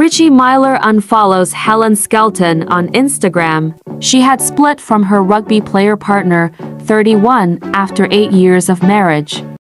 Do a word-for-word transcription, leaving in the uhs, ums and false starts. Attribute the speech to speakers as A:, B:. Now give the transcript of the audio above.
A: Richie Myler unfollows Helen Skelton on Instagram. She had split from her rugby player partner, thirty-one, after eight years of marriage.